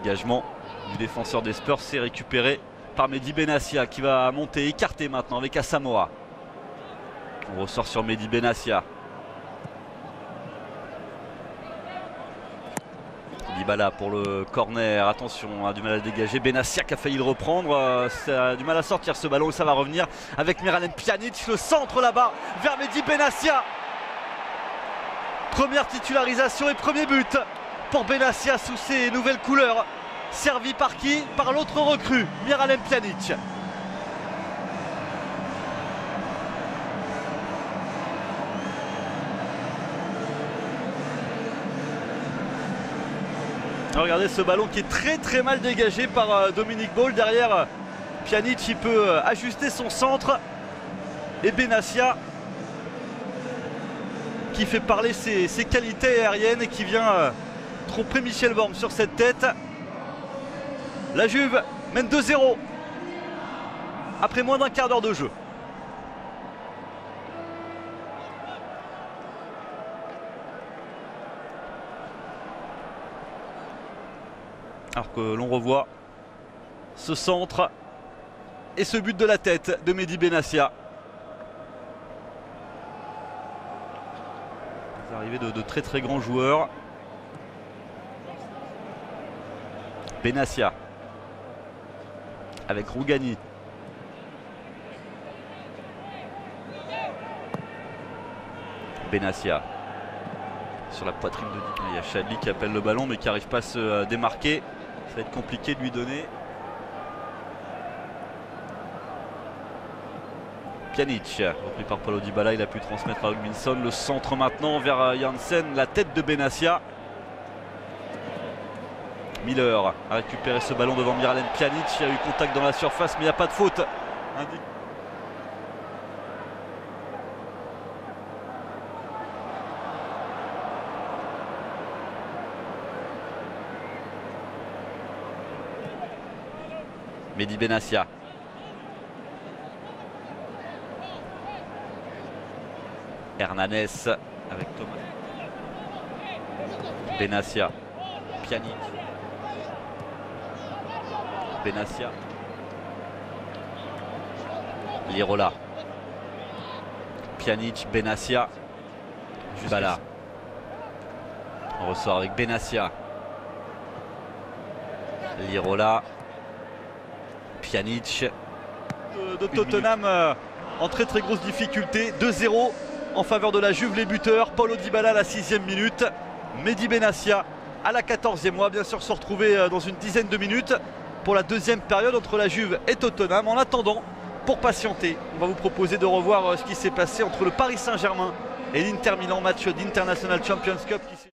dégagement du défenseur des Spurs, c'est récupéré par Mehdi Benassia qui va monter, écarté maintenant avec Asamoah. On ressort sur Mehdi Benassia. Dybala pour le corner, attention, a du mal à le dégager. Benassia qui a failli le reprendre, ça a du mal à sortir ce ballon et ça va revenir avec Miralem Pjanic, le centre là-bas vers Mehdi Benassia. Première titularisation et premier but pour Benassia sous ses nouvelles couleurs. Servi par qui? Par l'autre recrue, Miralem Pjanic. Regardez ce ballon qui est très mal dégagé par Dominic Ball. Derrière, Pjanic il peut ajuster son centre. Et Benassia qui fait parler ses qualités aériennes et qui vient tromper Michel Vorm sur cette tête. La Juve mène 2-0 après moins d'un quart d'heure de jeu. Alors que l'on revoit ce centre et ce but de la tête de Mehdi Benassia. Des arrivées de très grands joueurs. Benassia avec Rougani. Benassia sur la poitrine de Dybala. Il y a Chadli qui appelle le ballon mais qui n'arrive pas à se démarquer. Ça va être compliqué de lui donner. Pjanic, repris par Paulo Dybala, il a pu transmettre à Hugminson. Le centre maintenant vers Janssen, la tête de Benassia. Miller a récupéré ce ballon devant Miralem Pjanic. Il y a eu contact dans la surface mais il n'y a pas de faute. Mehdi Benassia. Hernanes avec Thomas. Benassia. Pjanic. Benassia. Lirola. Pjanic, Benassia. Dybala. On ressort avec Benassia. Lirola. Pjanic. De Tottenham en très grosse difficulté. 2-0 en faveur de la Juve, les buteurs. Paulo Dybala à la 6e minute. Mehdi Benassia à la 14e. On va bien sûr se retrouver dans une dizaine de minutes pour la deuxième période entre la Juve et Tottenham. En attendant, pour patienter, on va vous proposer de revoir ce qui s'est passé entre le Paris Saint-Germain et l'Inter Milan, match d'International Champions Cup.